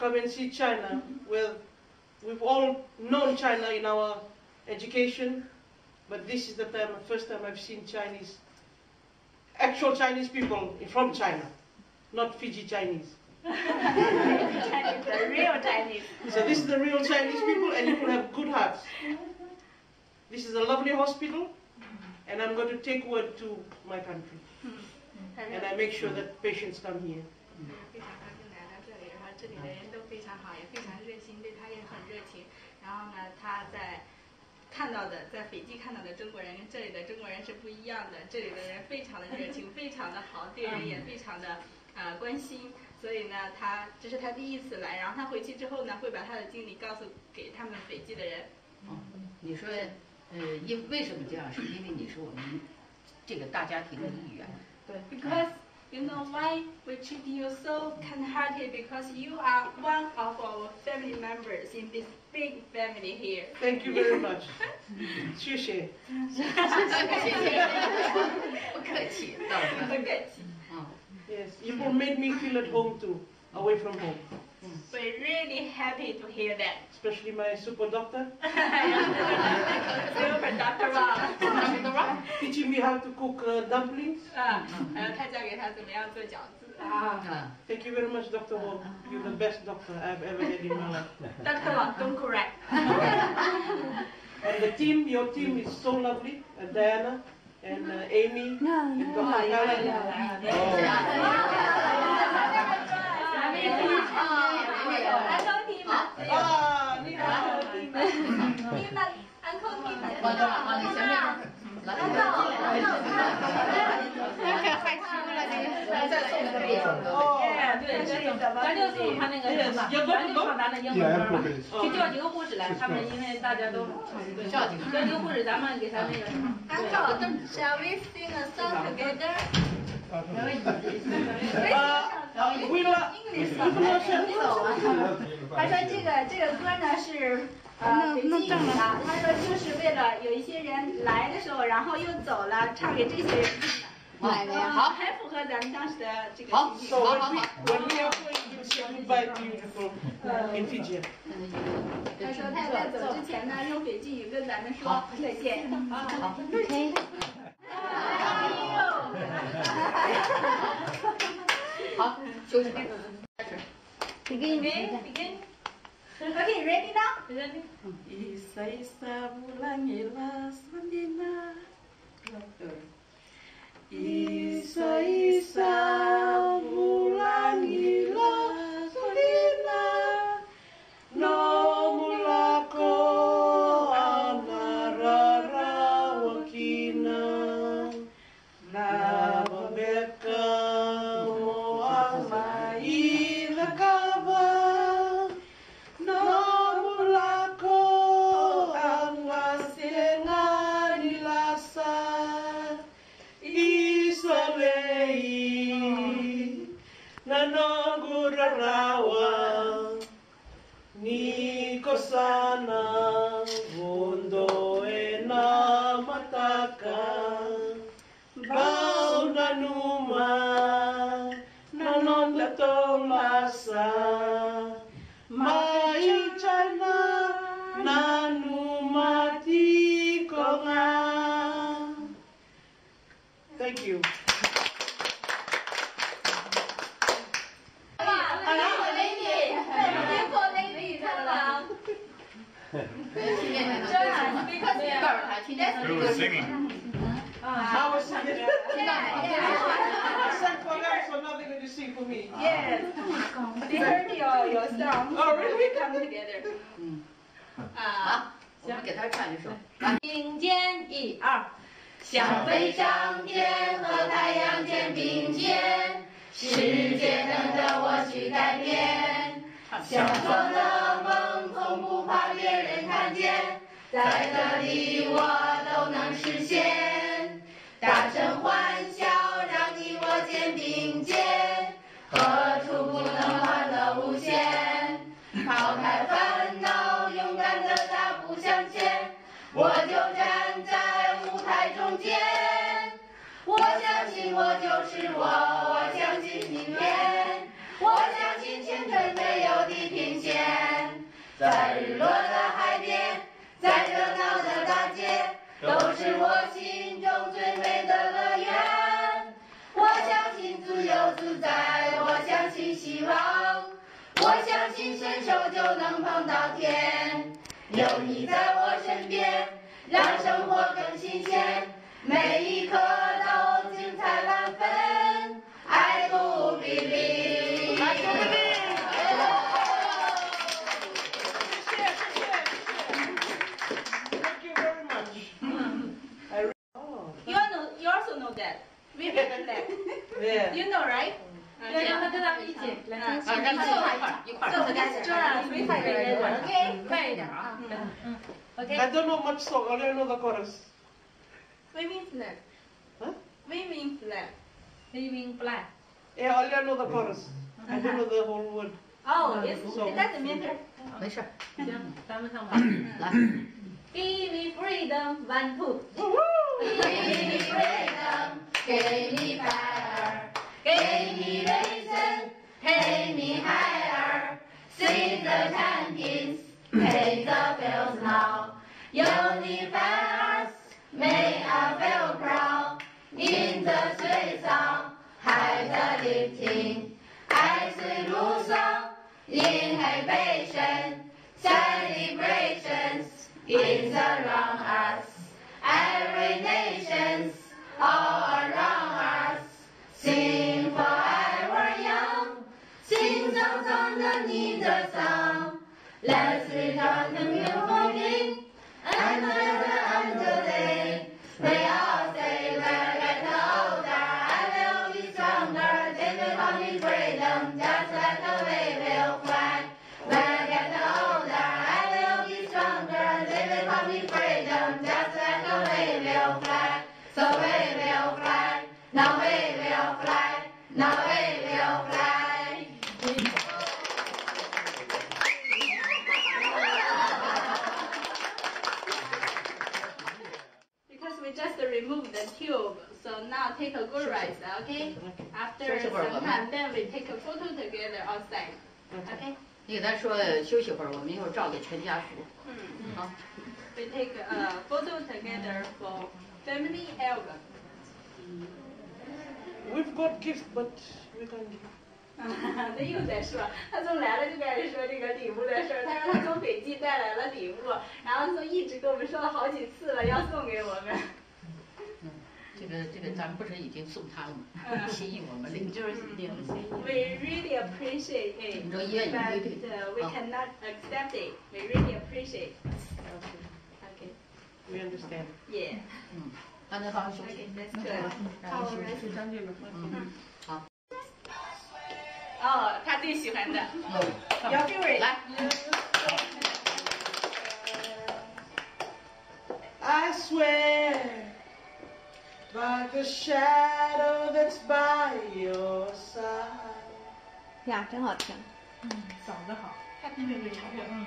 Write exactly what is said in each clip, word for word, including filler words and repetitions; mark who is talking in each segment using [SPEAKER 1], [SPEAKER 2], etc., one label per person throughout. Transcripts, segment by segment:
[SPEAKER 1] come and see China. Well, we've all known China in our education, but this is the time, the first time I've seen Chinese, actual Chinese people from China, not Fiji Chinese.
[SPEAKER 2] Chinese, the real Chinese.
[SPEAKER 1] So this is the real Chinese people, and people have good hearts. This is a lovely hospital, and I'm going to take word to my country, and I make sure that patients come here.
[SPEAKER 2] 非常高兴来到这里，然后这里的人都非常好，也非常热心，对他也很热情。然后呢，他在看到的，在斐济看到的中国人跟这里的中国人是不一样的，这里的人非常的热情，非常的好，对人也非常的呃关心。所以呢，他这是他第一次来，然后他回去之后呢，会把他的经历告诉给他们斐济的人。
[SPEAKER 3] 哦，你说，呃，因为什么这样？是因为你是我们这个大家庭的一员。
[SPEAKER 2] 对 ，because you know why we treat you so kind-hearted because you are one of our family members in this big family here.
[SPEAKER 1] Thank you very much. 谢谢。
[SPEAKER 3] 谢谢。不客气，
[SPEAKER 2] 不客气。
[SPEAKER 3] 嗯。
[SPEAKER 1] Yes, you made me feel at home too, away from home.
[SPEAKER 2] We're really happy to hear that.
[SPEAKER 1] Especially my super doctor.
[SPEAKER 2] Super Doctor Wang.
[SPEAKER 1] Teaching me how to cook uh, dumplings.
[SPEAKER 2] 啊，还有他教给他怎么样做饺子。
[SPEAKER 3] 啊。
[SPEAKER 1] Thank you very much, Doctor Wang. You're the best doctor I've ever had in my life.
[SPEAKER 2] Doctor Wang, don't correct.
[SPEAKER 1] And the team, your team is so lovely. Uh, Diana and uh, Amy and Doctor Helen. 啊，你好，你们，
[SPEAKER 2] 你们 ，Uncle Tim。
[SPEAKER 3] 往这往你前面。来，
[SPEAKER 4] 害羞了，这个。
[SPEAKER 3] 再送一个别的。
[SPEAKER 4] 哦，对，咱就送他那个什么，咱就唱咱的英文歌，去叫几个护士来，他们因为大家都
[SPEAKER 3] 叫几个，
[SPEAKER 4] 叫几个护士，咱们给他那个什么。
[SPEAKER 2] Uncle, shall we sing a song together?
[SPEAKER 1] Uh, we love English.
[SPEAKER 2] 他说这个这个歌呢是呃斐济语的，他说就是为了有一些人来的时候，然后又走了，唱给这些人听的。好，很符合咱们当时的这个情景。
[SPEAKER 1] So when we when we are going to say goodbye to you people in Fiji.
[SPEAKER 2] 他说他在走之前呢，用斐济语跟咱们说再见。
[SPEAKER 3] 好
[SPEAKER 2] ，OK。
[SPEAKER 3] 好，休息。开始。
[SPEAKER 2] Begin, begin. Okay, ready now?
[SPEAKER 4] Ready?
[SPEAKER 5] Isa isa bulan ila sandina. Isa isa bulan ila sandina. No mulako anarara wakina. Na babeka mo ama ila kaba. No mulako angasenga nilasa. Isolei nanogurarawa. Niko sana mundo ena mataka. Bau nanuma nanonda tolasa. Mai China nanumati konga. Thank you.
[SPEAKER 6] Who was singing?
[SPEAKER 1] I was singing. I sang for them, so now they're going to sing for me.
[SPEAKER 2] Yes. We heard your your song.
[SPEAKER 1] Oh, really?
[SPEAKER 2] We come together.
[SPEAKER 3] 嗯。
[SPEAKER 2] 啊，
[SPEAKER 3] 我们给他唱一首。
[SPEAKER 4] 并肩，一二。
[SPEAKER 3] 向北上天和太阳肩并肩，世界等着我去改变。想做的梦从不怕别人看见，在这里我都能实现。大声欢笑，让你我肩并肩，何处不能欢乐无限？抛开烦恼，勇敢的大步向前，我就站在舞台中间。我相信我就是我，我相信明天，我相信青春没有地平。 在日落的海边，在热闹的大街，都是我心中最美的乐园。我相信自由自在，我相信希望，我相信伸手就能碰到天。有你在我身边，让生活更新鲜，每一刻都精彩万分。I do believe。I do believe。
[SPEAKER 5] Thank you very much. I re- oh.
[SPEAKER 2] You know, you also know that. Waving flag.
[SPEAKER 5] Yeah.
[SPEAKER 2] You know, right?
[SPEAKER 4] 对，让他跟咱们一起来
[SPEAKER 6] 啊，
[SPEAKER 4] 唱。
[SPEAKER 6] 让他一块儿一块儿。
[SPEAKER 2] 就开始这样，没快点儿 ，OK，
[SPEAKER 4] 快一点啊。嗯 ，OK。
[SPEAKER 5] I don't know much song. I only know the chorus.
[SPEAKER 2] Waving flag.
[SPEAKER 5] Huh?
[SPEAKER 2] Waving flag.
[SPEAKER 4] Waving flag.
[SPEAKER 5] Yeah, I only know the chorus. I don't know the whole word.
[SPEAKER 2] Oh, it's, it doesn't matter.
[SPEAKER 6] 没事儿。
[SPEAKER 4] 行，咱们唱吧。
[SPEAKER 6] 来。
[SPEAKER 4] Give me freedom, one two.
[SPEAKER 3] Give me freedom, give me fire, give me reason, take me higher. Sing the chantings, pay the bells now. Unify us, make us feel proud. In the streets song, high the lifting. I sing new song, inhibition, celebrations is around us. Every nation's all around us. Sing forever young, sing songs underneath the sun. Let's return to beautiful king, and never under day. We all say we're getting older, and we'll be stronger. They will call me freedom, just like the way we'll fly. We're getting older, and we'll be stronger. They will call me freedom, just like the way we'll fly. So we will fly, now we will fly, now we will fly.
[SPEAKER 2] Because we just removed the tube, so now take a good rest, okay? After some time, then we take a photo together outside, okay?
[SPEAKER 6] 你给他说休息会儿，我们一会儿照给全家福。
[SPEAKER 2] 嗯，
[SPEAKER 6] 好。
[SPEAKER 2] We take a photo together for family album.
[SPEAKER 5] We've got gifts, but we can't give.
[SPEAKER 2] 他又在说，他从来了就开始说这个礼物的事儿。他说他从北京带来了礼物，然后说一直跟我们说了好几次了，要送给我们。
[SPEAKER 6] 嗯，这个这个咱不是已经送他了吗？心意我们领。
[SPEAKER 2] 就是领心意。We really appreciate it,
[SPEAKER 6] 你说愿意
[SPEAKER 2] but
[SPEAKER 6] 对对。
[SPEAKER 2] uh, we cannot accept it. We really appreciate. Okay.
[SPEAKER 5] We understand.
[SPEAKER 2] Yeah.
[SPEAKER 6] 嗯，让他好好休息。
[SPEAKER 2] Okay, that's good.
[SPEAKER 6] 让他休息。嗯，好。
[SPEAKER 2] 哦，他最喜欢的。Your favorite.
[SPEAKER 6] 来。
[SPEAKER 5] I swear by the shadow that's by your side.
[SPEAKER 2] 呀，真好听。
[SPEAKER 4] 嗯，嗓子好。他特别会唱歌。嗯。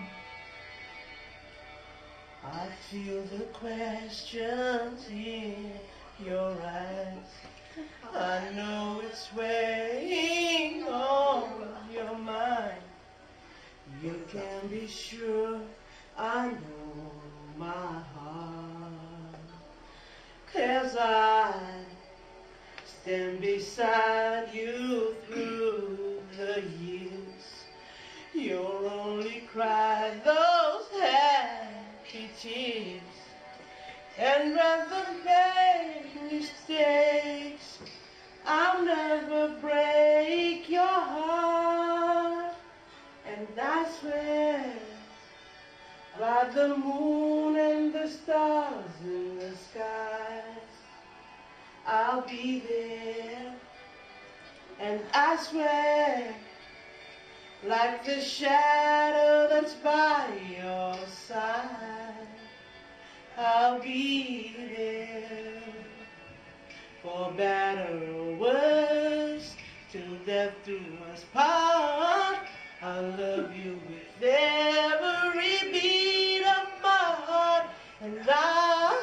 [SPEAKER 5] I feel the questions in your eyes. I know it's weighing on your mind. You can be sure I know my heart. 'Cause I stand beside you through the years. You'll only cry those happy tears. And rather make mistakes, I'll never break your heart. And I swear by the moon and the stars in the skies, I'll be there. And I swear like the shadow that's by your side, I'll be there. For better or worse, till death do us part, I love you with every beat of my heart, and I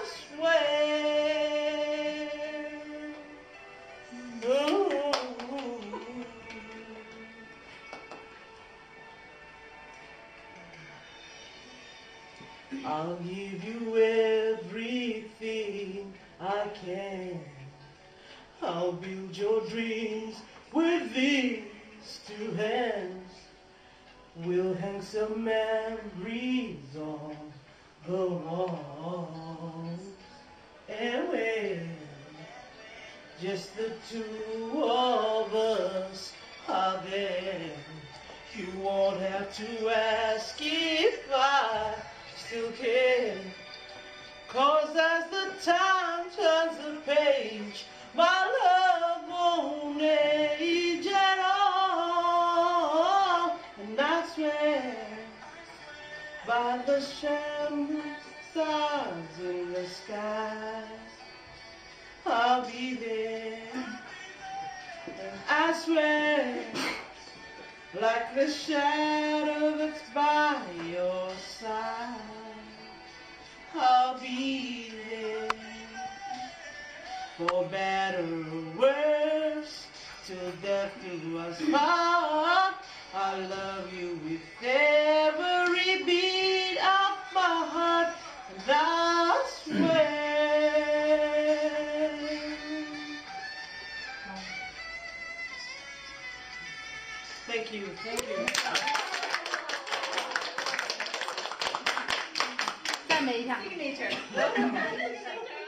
[SPEAKER 5] swear. Ooh. I'll give you everything I can. I'll build your dreams with these two hands. We'll hang some memories on the walls. And when just the two of us are there, you won't have to ask if I still care. 'Cause as the time turns the page, my love won't age at all. And I swear by the shining stars in the sky, I'll be there. And I swear, like the shadow that's by your side, I'll be there. For better or worse, till death do us part. I love you with every beat of my heart, and I swear. Thank you, thank you.
[SPEAKER 4] 赞美一下。
[SPEAKER 2] Signature。